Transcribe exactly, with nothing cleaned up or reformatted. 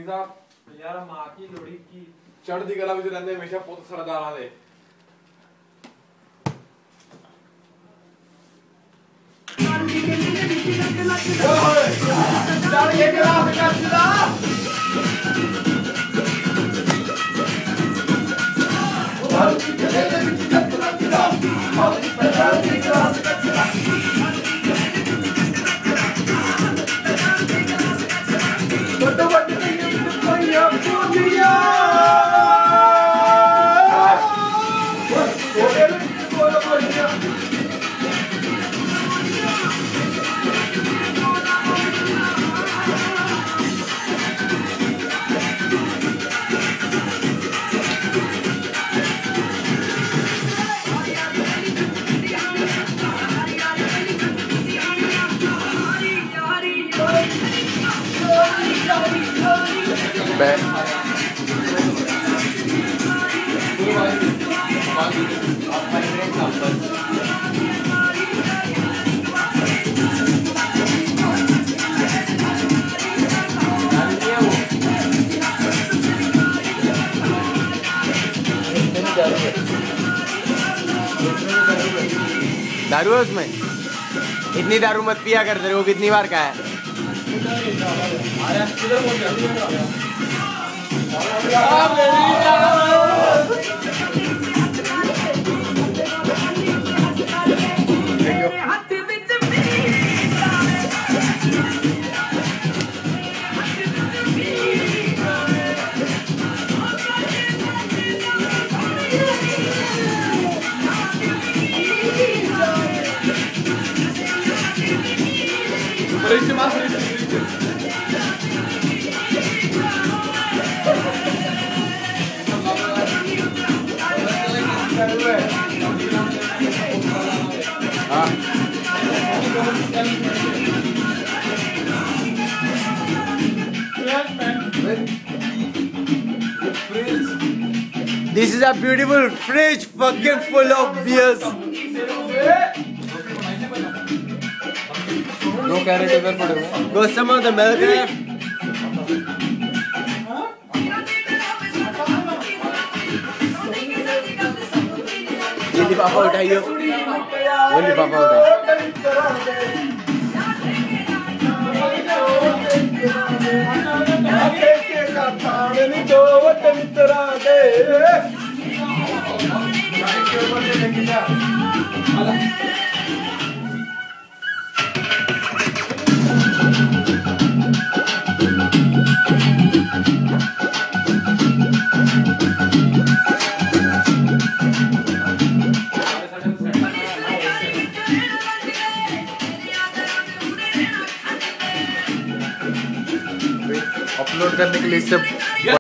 साहब यार मां की लोड़ी की चढ़दी कला विच रहंदे हमेशा पुੱਤ सरदारां दे। चढ़ के गिलास कर दिला दारू है उसमें? इतनी दारू मत पिया कर, तेरे को कितनी बार कहा है? This is a beautiful fridge fucking full of beers. दो कैरेट इधर पड़े हुए। Go some of the milk है। ये लिफाफा उठाइयो। वो लिफाफा उठाइयो। अपलोड करने के लिए सब